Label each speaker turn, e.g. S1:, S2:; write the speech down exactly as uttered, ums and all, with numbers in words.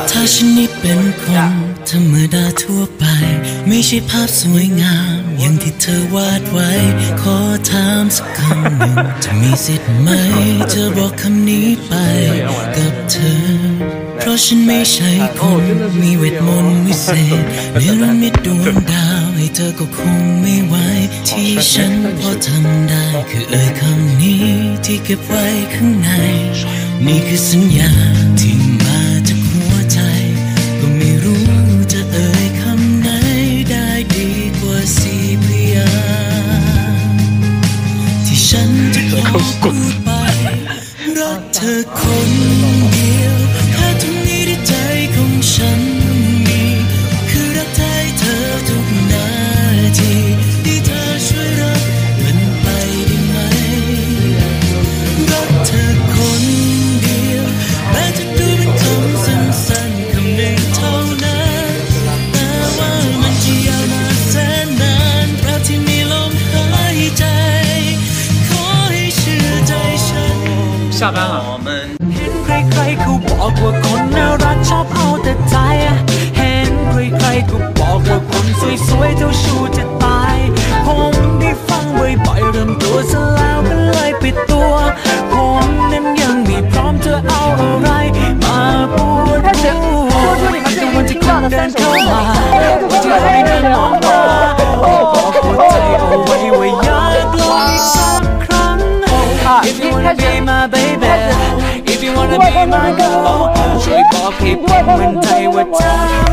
S1: ถ้าฉันนี่เป็นคนธรรมดาทั่วไปไม่ใช่ภาพสวยงามอย่างที่เธอวาดไว้ขอถามสักคำหนึ่งจะมีสิทธิ์ไหมเธอบอกคำนี้ไปกับเธอเพราะฉันไม่ใช่คนมีเวทมนต์วิเศษเนรมิตดวงดาวให้เธอก็คงไม่ไหวที่ฉันพอทำได้คือเอ่ยคำนี้ที่เก็บไว้ข้างในนี่คือสัญญาที่มาจากหัวใจก็ไม่รู้จะเอ่ยคำไหนได้ดีกว่าสี่พยางค์ที่ฉันจะขอพูดไปรักเธอคนเดียวแค่ตรงนี้ในใจของฉันมีคือรักแท้เธอทุกนาทีที่เธอช่วยรับมันไปได้ไหมรักเธอคนเดียวแม้จะดูเป็นคำสั้นๆคำหนึ่งเท่านั้นแต่ว่ามันจะยาวนานแสนนานตราบที่มีลมหายใจขอให้เชื่อใจฉัน
S2: 下班了
S3: เห็นใครๆเขาบอกว่าคนน่ารักชอบเอาแต่ใจเห็นใครๆก็บอกว่าคนสวยๆเจ้าชู้จะตายผมได้ฟังบ่อยๆเริ่มตัวซะแล้วก็เลยปิดตัวผมนั้นยังไม่พร้อมจะเอาอะไรมาพูดพูดแต่วันที่คุณเดินเข้ามาวันที่เราได้เดินมองมาบอกหัวใจเอาไว้ว่าอยากลองอีกสักครั้ง If you wanna be my baby If you wanna be my girl ช่วยบอกให้ผมมั่นใจว่าเธอ